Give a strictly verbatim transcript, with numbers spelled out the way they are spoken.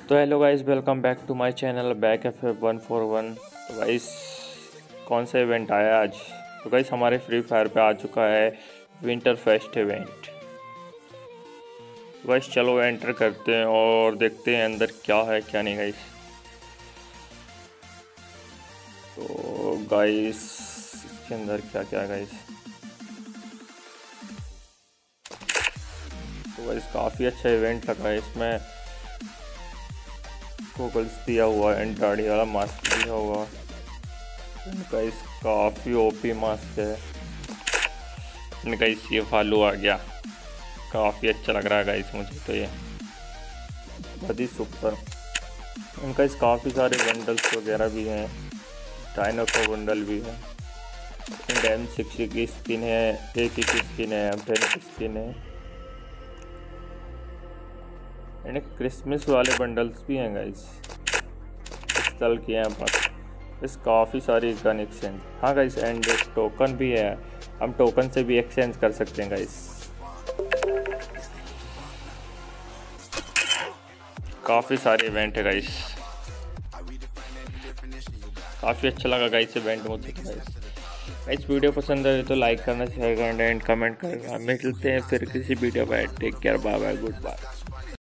तो hello guys, welcome back to my channel back F one four one. तो guys कौन सा event आया आज? तो गाइस हमारे फ्री फायर पे आ चुका है विंटर फेस्ट इवेंट। गाइस चलो एंटर करते हैं और देखते हैं अंदर क्या है क्या नहीं गाइस। तो गाइस इसके अंदर क्या क्या है गाइस? तो गाइस काफ़ी अच्छा इवेंट लगा है। इसमें गोगल्स दिया हुआ है, दाढ़ी वाला मास्क दिया हुआ इनका। इस काफ़ी ओपी मास्क है इनका। इस ये फालू आ गया, काफ़ी अच्छा लग रहा है गाइस मुझे तो ये बहुत ही सुपर। इनका इस काफ़ी सारे बंडल्स वगैरह भी हैं, डायनो का बंडल भी है, एम सिक्सटी की स्किन है, ए की स्किन है, एम टेन की स्किन है, एंड क्रिसमस वाले बंडल्स भी हैं गाइस। पिस्तल के हैं बस इस काफ़ी सारी गन एक्सचेंज। हाँ गाइस, एंड एक टोकन भी है, हम टोकन से भी एक्सचेंज कर सकते हैं गाइस। काफ़ी सारे इवेंट है गाइस, काफ़ी अच्छा लगा गाइस इवेंट मुझे तो गाइस। गाइस वीडियो पसंद आए तो लाइक करना, शेयर करना एंड कमेंट करना। मिलते हैं फिर किसी वीडियो में। Take care, bye bye, good bye.